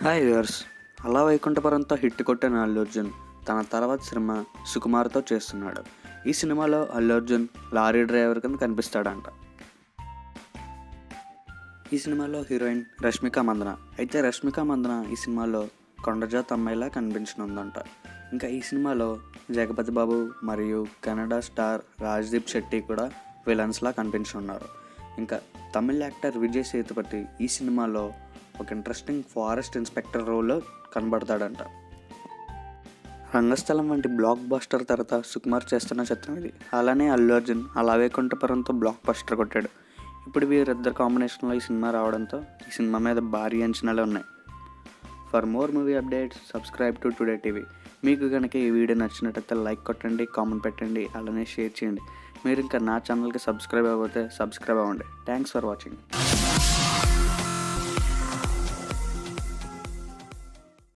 Hi viewers. అలా వైకుంఠపురంతో hit కొట్టిన అల్లు అర్జున్ తన తర్వాత సినిమా సుకుమార్తో చేస్తున్నాడు. ఈ సినిమాలో అల్లు అర్జున్ లారీ డ్రైవర్ కింద కనిపిస్తాడంట. ఈ సినిమాలో హీరోయిన్ రష్మిక మందన. అయితే రష్మిక మందన ఈ సినిమాలో కొండజాత్ అమ్మాయిలా కనిపించనుందంట. ఇంకా ఈ సినిమాలో జగపతి బాబు మరియు కన్నడ స్టార్ రాజ్దీప్ శెట్టి కూడా విలన్స్లా కనిపించున్నారు. ఇంకా తమిళ యాక్టర్ విజయ్ సేతుపతి ఈ సినిమాలో ఒక ఇంట్రెస్టింగ్ ఫారెస్ట్ ఇన్స్పెక్టర్ రోల్లో కనబడతాడంట. రంగస్థలం వంటి బ్లాక్ బస్టర్ తర్వాత సుకుమార్ చేస్తున్న చిత్రం ఇది. అలానే అల్లు అర్జున్ అలా వైకుంఠపురంతో బ్లాక్ బస్టర్ కొట్టాడు. ఇప్పుడు వీరిద్దరు కాంబినేషన్లో ఈ సినిమా రావడంతో ఈ సినిమా మీద భారీ అంచనాలు ఉన్నాయి. For more movie updates subscribe to Today TV. మీకు కనుక ఈ వీడియో నచ్చినట్టయితే లైక్ కొట్టండి, కామెంట్ పెట్టండి, అలానే షేర్ చేయండి. మీరు ఇంకా నా ఛానల్కి సబ్స్క్రైబ్ అవ్వకపోతే సబ్స్క్రైబ్ అవ్వండి. Thanks for watching.